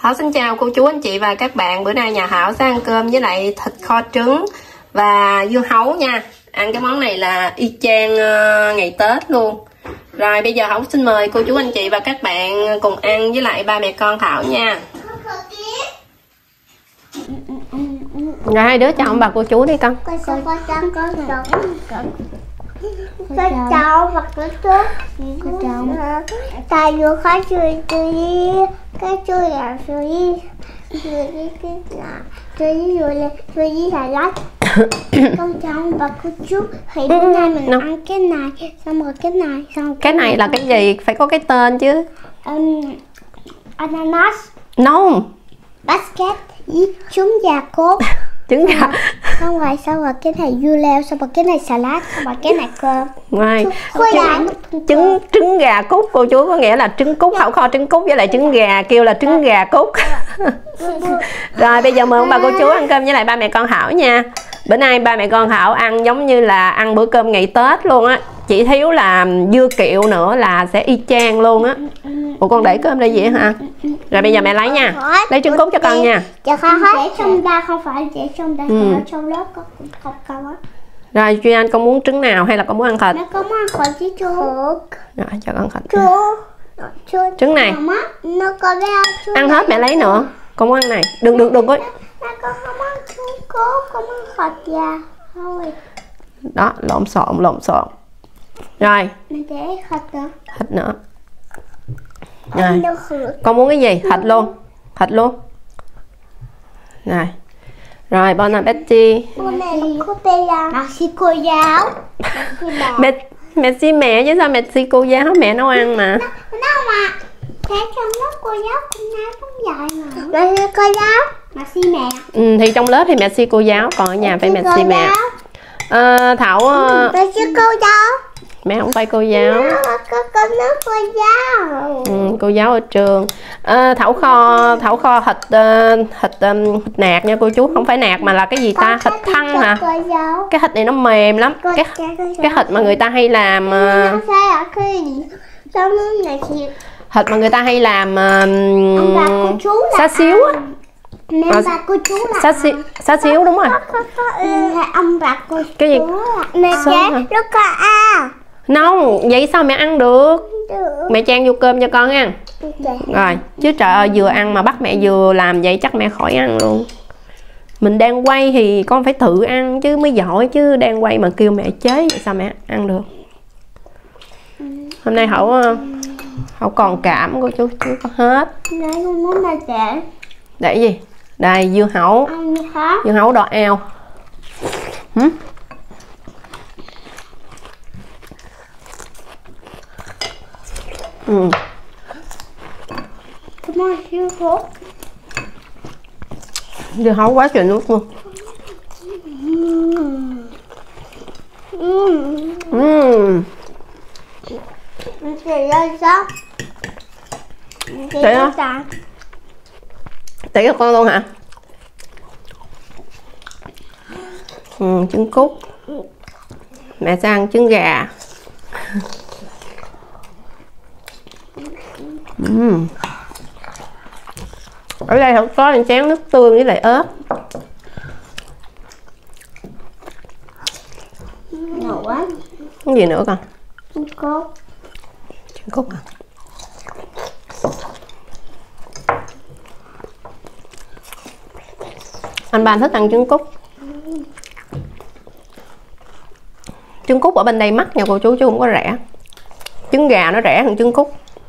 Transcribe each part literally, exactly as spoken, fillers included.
Thảo xin chào cô chú anh chị và các bạn. Bữa nay nhà Thảo sẽ ăn cơm với lại thịt kho trứng và dưa hấu nha. Ăn cái món này là y chang ngày Tết luôn. Rồi bây giờ Thảo xin mời cô chú anh chị và các bạn cùng ăn với lại ba mẹ con Thảo nha. Rồi hai đứa chào ông bà cô chú đi con. Con chào con chào con con chào và con chào con chào tại vừa khai chơi chơi cái chơi là chơi chơi cái là chơi rồi là chơi với xà lách. Con chào và cô chú thì bữa nay mình no. ăn cái này xong rồi cái này xong cái này là cái gì phải có cái tên chứ. um, ananas no basket với trứng gà cốt trứng gà xong rồi xong rồi cái này dưa leo xong rồi cái này salad xong rồi cái này cơm ngoài trứng, trứng trứng gà cút cô chú có nghĩa là trứng cút Thảo kho trứng cút với lại trứng gà kêu là trứng gà cút. Rồi bây giờ mời ông bà cô chú ăn cơm với lại ba mẹ con Thảo nha. Bữa nay ba mẹ con Thảo ăn giống như là ăn bữa cơm ngày Tết luôn á, chỉ thiếu là dưa kiệu nữa là sẽ y chang luôn á. Ủa con để cơm đây vậy hả? Rồi bây giờ mẹ lấy nha, lấy trứng cút cho con nha. Dạ không để trong đây không phải để trong đây, ừ. Ở trong lớp có học câu á. Rồi Duy Anh con muốn trứng nào hay là con muốn ăn thịt? Mẹ con muốn ăn thịt chứ chú. Rồi cho con thịt. Chú. Trứng này. Nó có bé ăn hết mẹ lấy nữa. Con muốn ăn này. Đừng đừng đừng có. Mẹ con không ăn trứng cút, con ăn thịt gà thôi. Đó, lộn xộn lộn xộn. Rồi. Mẹ để thịt nữa. Thịt nữa. Rồi. Con muốn cái gì? Thịt luôn. Thịt luôn. Rồi. Rồi, bon appetit. Merci cô giáo. Mẹ merci mẹ chứ sao merci cô giáo, mẹ nấu ăn mà. Đâu mà. Thế trong lớp cô giáo cũng nói cũng dạy mà. Merci cô giáo. Merci mẹ. Ừ, thì trong lớp thì merci cô giáo, còn ở nhà phải merci mẹ. À, Thảo merci cô giáo. Mẹ không phải cô giáo. Con con nói cô giáo. Ừ, cô giáo ở trường. À, Thảo kho Thảo kho thịt uh, thịt, um, thịt nạc nha cô chú, không phải nạc mà là cái gì ta? Thịt thăn hả? Cái thịt này nó mềm lắm. Cái cái thịt mà người ta hay làm uh, thịt mà người ta hay làm uh, xá xíu á. Mẹ à, bà cô chú là xá xíu, xá xíu đúng rồi. Ông bà cô cái gì? Mẹ chế lúc có a. Không, vậy sao mẹ ăn được? được. Mẹ chan vô cơm cho con nha. Okay. Rồi, chứ trời ơi vừa ăn mà bắt mẹ vừa làm vậy chắc mẹ khỏi ăn luôn. Mình đang quay thì con phải tự ăn chứ mới giỏi, chứ đang quay mà kêu mẹ chế vậy sao mẹ ăn được? Hôm nay Hậu Hậu còn cảm cô chú chưa có hết. Nãy con muốn là để. Để gì? Đây dưa hấu. Dưa hấu đỏ ao. Hử? Ừ. Dưa hấu quá trời nước luôn. Uhm. Chị ơi sao? Chị ơi tỉ cho con luôn hả? Ừ, trứng cút. Mẹ sẽ ăn trứng gà. Uhm. Ở đây không có một chén nước tương với lại ớt. Ngầu quá. Cái gì nữa con? Trứng cút. Trứng cút à? Anh ba thích ăn trứng cút. Trứng cút ở bên đây mắc nha cô chú, chứ không có rẻ. Trứng gà nó rẻ hơn trứng cút.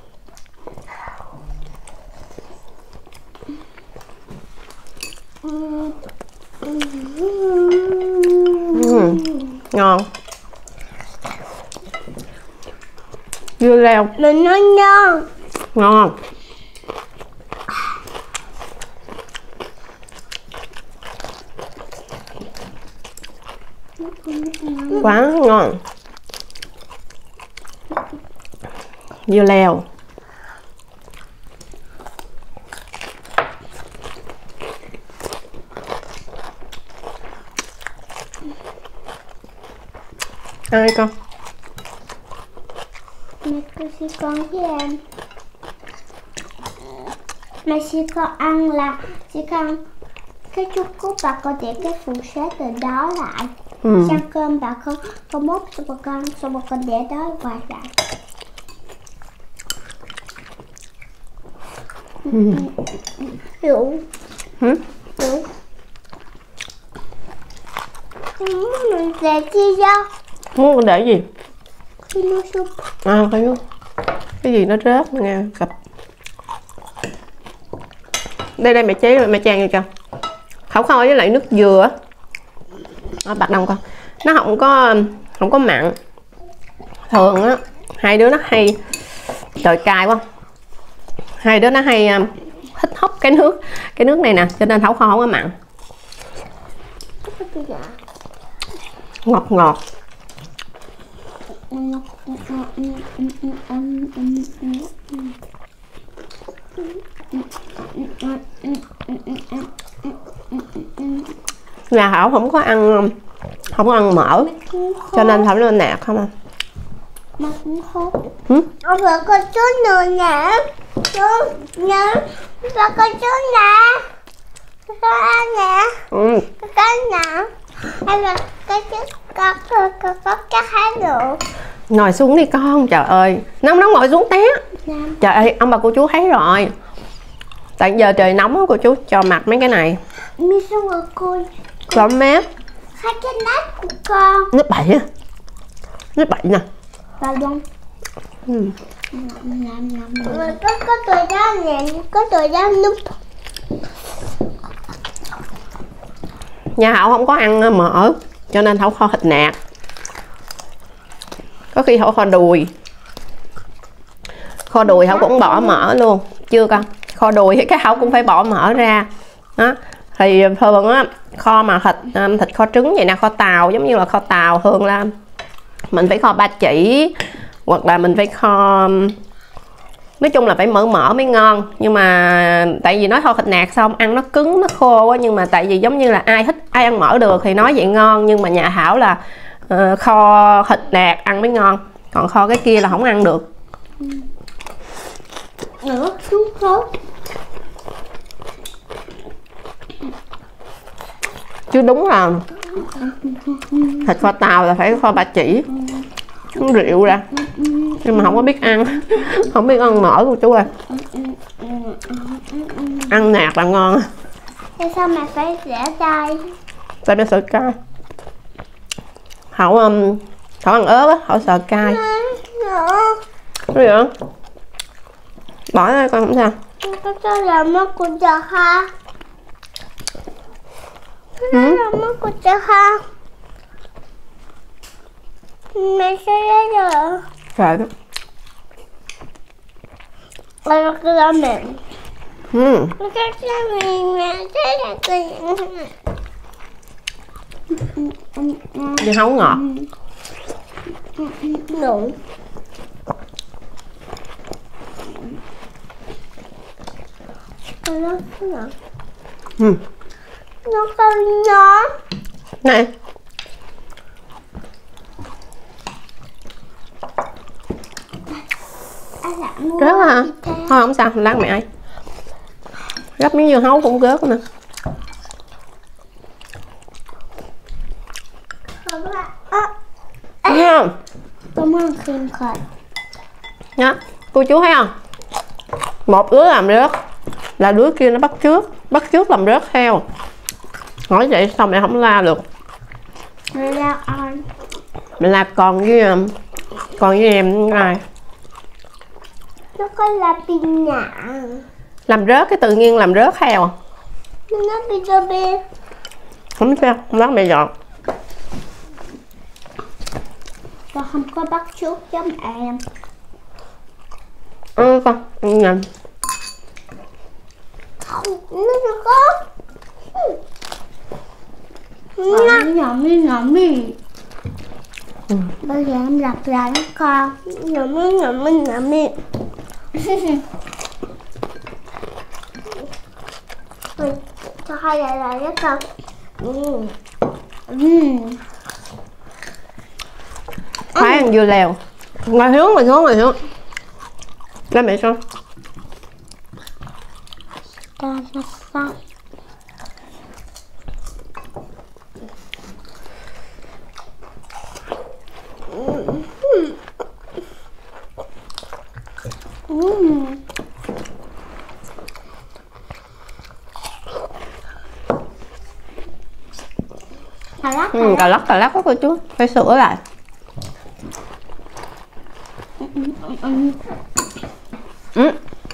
Uhm, ngon. Dưa leo Mình nói ngon. Ngon. Quá ngon. Dưa leo. Ăn đi con. Mẹ cô sẽ con với em. Mẹ chỉ có ăn là chỉ có ăn cái chút cút và con để cái phụ xế từ đó lại. Ừ. Ăn cơm bà con con múc cho bà con, xong bà con để đó quay lại. Ừ. Hiểu. Hử? Hiểu. Mình để chi ra? Muốn để gì? Cái nước súp. À, cái nước. Cái gì nó rớt nghe cặp. Đây đây mẹ chế mẹ chan vô cho. Khảo kho với lại nước dừa. À, bạc đồng con. Nó không có không có mặn. Thường á hai đứa nó hay trời cay quá. Hai đứa nó hay um, hít hốc cái nước cái nước này nè, cho nên khảo kho không có mặn. Ngọt ngọt. Nhà Thảo không có ăn không có ăn mỡ, cho nên Thảo lên nạc không à. Mà cũng khô. Ừ? Ông vừa có chút nữa nè. Chú nhớ. Và có chút nè. Có ăn nè. Ừ. Có nè. Hay là cái chút có có có có cái hai độ. Ngồi xuống đi con, trời ơi. Nóng nóng ngồi xuống té. Dạ. Trời ơi, ông bà cô chú thấy rồi. Tại giờ trời nóng á cô chú cho mặc mấy cái này. Mi xuống rồi cô. Có mép. Hai cái nát của con. Nước bảy á. Nước bảy nè. Và luôn. Ừ. Có có tuổi đó nè, có tuổi đó núp. Nhà Thảo không có ăn mỡ, cho nên Thảo kho thịt nạc. Có khi Thảo kho đùi. Kho đùi Thảo cũng bỏ mỡ luôn. Chưa con? Kho đùi thì cái Thảo cũng phải bỏ mỡ ra. Đó. Thì thường á kho mà thịt thịt kho trứng vậy nè, kho tàu giống như là kho tàu thường là mình phải kho ba chỉ, hoặc là mình phải kho, nói chung là phải mỡ mỡ mới ngon. Nhưng mà tại vì nói kho thịt nạc xong ăn nó cứng nó khô quá, nhưng mà tại vì giống như là ai thích ai ăn mỡ được thì nói vậy ngon, nhưng mà nhà Thảo là uh, kho thịt nạc ăn mới ngon, còn kho cái kia là không ăn được. Nữa xuống khô. Chứ đúng là thịt kho tàu là phải kho ba chỉ uống rượu ra, nhưng mà không có biết ăn không biết ăn mỡ của chú ơi. Ăn nạc là ngon. Tại sao mày phải rẻ cay? Tại mẹ sợ cay. Hậu um, Hậu ăn ớt á, Hậu sợ cay. Cái gì vậy? Bỏ ra con không sao. Cái đó là mất của cha ha. Cái đó là mất của cha ha. Mẹ sẽ ra rồi. Trời đó. Đây là cái đó mẹ. Ừ. Cái đó mẹ mẹ thế là cái Nhưng không ngọt. Đủ. Cái đó cái nào? Ừ. Nó không nhỏ. Này. Rớt hả? Thôi không sao, lát mẹ ấy. Gấp miếng dưa hấu cũng rớt nè. Thấy không? Cảm ơn Kim Khởi. Nhá, cô chú thấy không? Một đứa làm rớt là đứa kia nó bắt trước, bắt trước làm rớt theo. Hỏi vậy sao mẹ không la được? Mẹ la ai? Mẹ la con với con với em ai? Nó có là pin nhả. Làm rớt cái tự nhiên làm rớt theo. Nó bị cho bê. Không sao, không lát mẹ dọn. Con không có bắt chước giống em. Ừ con, ăn nhầm. Nó được có. Nó nhỏ mi nhỏ mi. Ừ. Bây giờ em lặp lại đó con. Nhỏ mi nhỏ mi nhỏ mi. Cho hai lại lại đó con. Ừ. Ừ. Khoái ăn dưa leo. Ngồi xuống, ngồi xuống, ngồi xuống. Ra mẹ xuống. 잘랐어. 음. 음. Cà lắc, Ừ, cà lắc cà lắc đó cô chú, phải sửa lại. Ừ.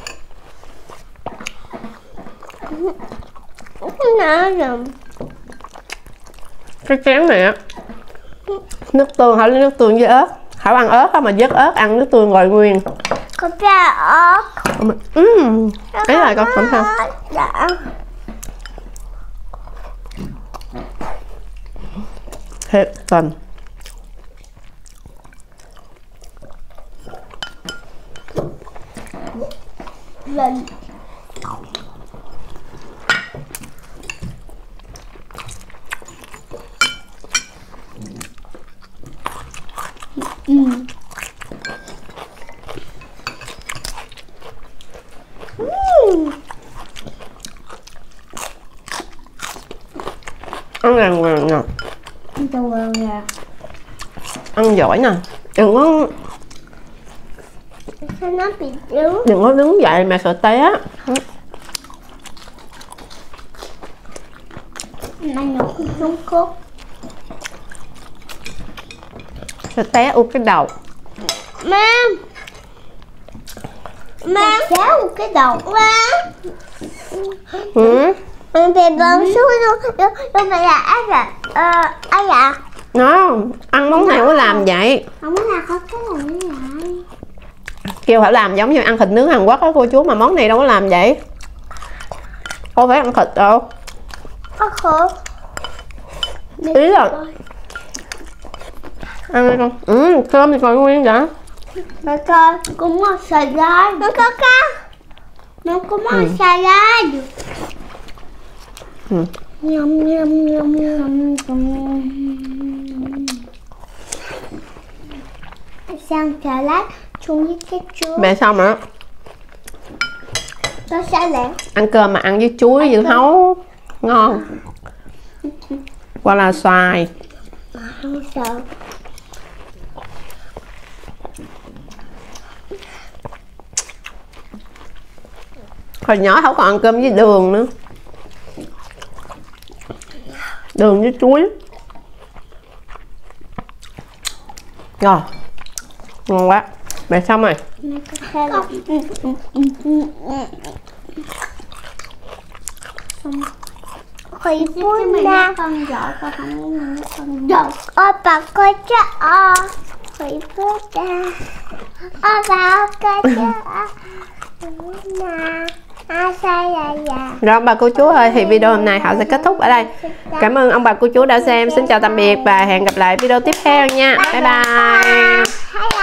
Nó rồi. Cái chén này á, nước tương hả, nước tương với ớt. Hảo ăn ớt không mà vớt ớt, ăn nước tương rồi nguyên. Có ra ớt. Ừ, ấy là con không sao. Dạ. Thiệt tình. Lên. Ừ. Ăn làng hoàng nè, Ăn cho ngon nè. ăn giỏi nè, đừng có Sao nó bị đứng? đừng có đứng dậy mà sợ té. Ăn nó cũng không cốt. Sợ té úp cái đầu. Má. Má kéo cái đầu má. Ừ. Mình phải bấm xuống luôn, luôn, luôn phải là ai dạ, ờ, ai dạ. Nó ăn món này có làm vậy. Không có là có cái này như vậy. Kêu phải làm giống như ăn thịt nướng Hàn Quốc đó cô chú, mà món này đâu có làm vậy. Cô phải ăn thịt đâu. Có khổ. Ý là ăn đi con. Ừ, cơm thì còn nguyên vậy. Mà coi, cũng có xà lá. Nó có cá. Nó cũng có xà lá. Ừ. Nhâm nhâm nhâm nhâm nhâm. Sang xà lát chung với cái chuối. Mẹ xong rồi đó. Nó sẽ lẹ. Ăn cơm mà ăn với chuối với hấu ngon. Hoặc là xoài. Không sợ. Hồi nhỏ không còn ăn cơm với đường nữa. Đường với chuối. Rồi, ngon quá. Mẹ xong rồi. Khởi bún ra. Con giỏi con không con giỏi. Ôi bà coi chứ. Ơ. Khởi bún ra. Ơ bà coi chứ. Nè. À, sai là dạ. Rồi ông bà cô chú ơi, thì video hôm nay Hảo sẽ kết thúc ở đây. Cảm ơn ông bà cô chú đã xem. Xin chào tạm biệt và hẹn gặp lại video tiếp theo nha. Bye bye.